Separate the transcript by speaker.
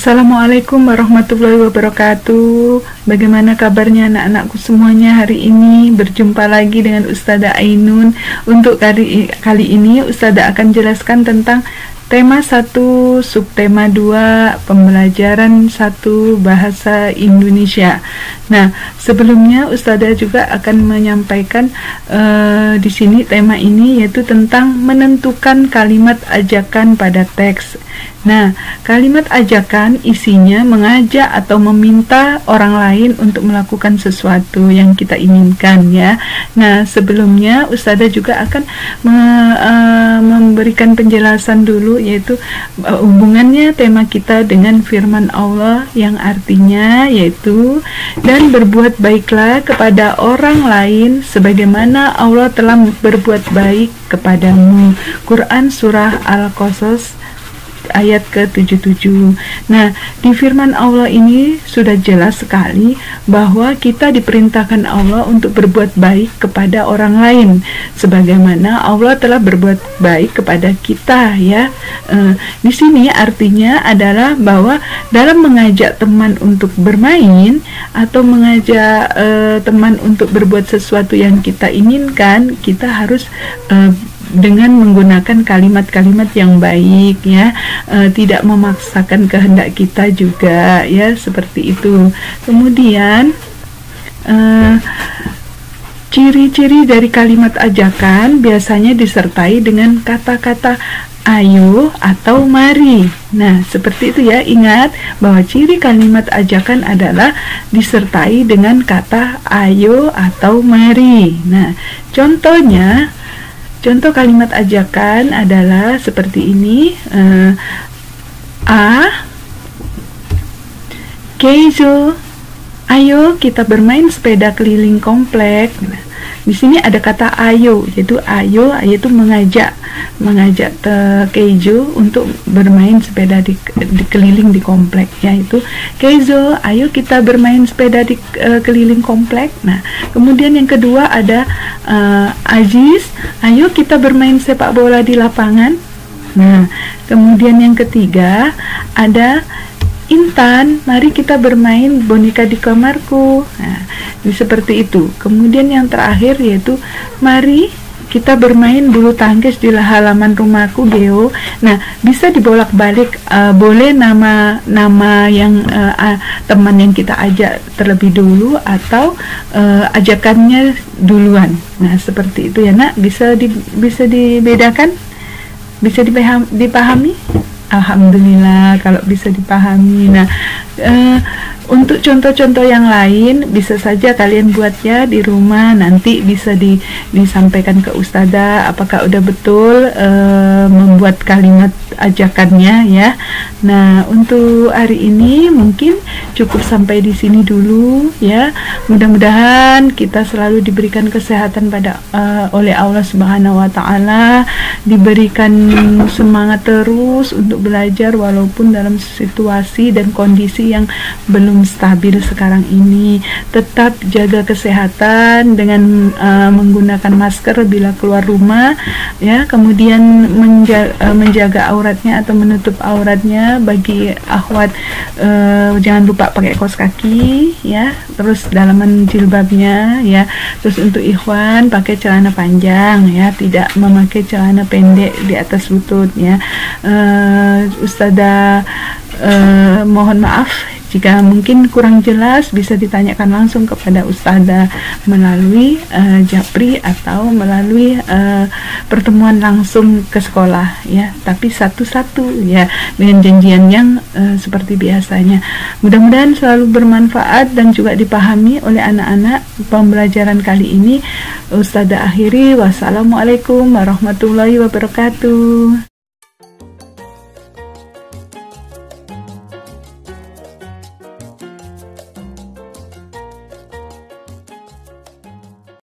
Speaker 1: Assalamualaikum warahmatullahi wabarakatuh. Bagaimana kabarnya anak-anakku semuanya hari ini? Berjumpa lagi dengan Ustazah Ainun. Untuk kali ini Ustazah akan jelaskan tentang tema 1, subtema 2, pembelajaran 1 bahasa Indonesia. Nah, sebelumnya Ustazah juga akan menyampaikan di sini tema ini, yaitu tentang menentukan kalimat ajakan pada teks. Nah, kalimat ajakan isinya mengajak atau meminta orang lain untuk melakukan sesuatu yang kita inginkan, ya. Nah, sebelumnya Ustazah juga akan memberikan penjelasan dulu, yaitu hubungannya tema kita dengan firman Allah yang artinya yaitu, dan berbuat baiklah kepada orang lain sebagaimana Allah telah berbuat baik kepadamu. Quran Surah Al-Qasas ayat ke-77. Nah, di firman Allah ini sudah jelas sekali bahwa kita diperintahkan Allah untuk berbuat baik kepada orang lain sebagaimana Allah telah berbuat baik kepada kita, ya. Di sini artinya adalah bahwa dalam mengajak teman untuk bermain atau mengajak teman untuk berbuat sesuatu yang kita inginkan, kita harus dengan menggunakan kalimat-kalimat yang baik, ya, tidak memaksakan kehendak kita juga, ya, seperti itu. Kemudian ciri-ciri dari kalimat ajakan biasanya disertai dengan kata-kata ayo atau mari. Nah, seperti itu, ya. Ingat bahwa ciri kalimat ajakan adalah disertai dengan kata ayo atau mari. Nah, contoh kalimat ajakan adalah seperti ini. Keizo, ayo kita bermain sepeda keliling komplek. Nah, di sini ada kata ayo, yaitu mengajak Keizo untuk bermain sepeda di keliling di komplek, yaitu Keizo, ayo kita bermain sepeda di keliling komplek. Nah, kemudian yang kedua ada Aziz, ayo kita bermain sepak bola di lapangan. Nah, kemudian yang ketiga ada Intan, mari kita bermain boneka di kamarku. Nah, seperti itu. Kemudian yang terakhir yaitu mari kita bermain bulu tangkis di halaman rumahku, Geo. Nah, bisa dibolak-balik, boleh nama yang teman yang kita ajak terlebih dulu atau ajakannya duluan. Nah, seperti itu, ya, Nak. Bisa dibedakan? Bisa dipahami? Alhamdulillah kalau bisa dipahami. Nah, untuk contoh-contoh yang lain bisa saja kalian buat, ya, di rumah. Nanti bisa disampaikan ke Ustazah apakah udah betul membuat kalimat ajakannya, ya. Nah, untuk hari ini mungkin cukup sampai di sini dulu, ya. Mudah-mudahan kita selalu diberikan kesehatan oleh Allah Subhanahu wa taala, diberikan semangat terus untuk belajar walaupun dalam situasi dan kondisi yang belum stabil sekarang ini. Tetap jaga kesehatan dengan menggunakan masker bila keluar rumah, ya. Kemudian menjaga auratnya atau menutup auratnya. Bagi akhwat jangan lupa pakai kaos kaki, ya. Terus dalaman jilbabnya, ya. Terus untuk ikhwan pakai celana panjang, ya, tidak memakai celana pendek di atas lutut, ya. Ustazah mohon maaf jika mungkin kurang jelas, bisa ditanyakan langsung kepada Ustazah melalui Japri atau melalui pertemuan langsung ke sekolah, ya. Tapi satu-satu, ya, dengan janjian yang seperti biasanya. Mudah-mudahan selalu bermanfaat dan juga dipahami oleh anak-anak. Pembelajaran kali ini Ustazah akhiri. Wassalamualaikum warahmatullahi wabarakatuh.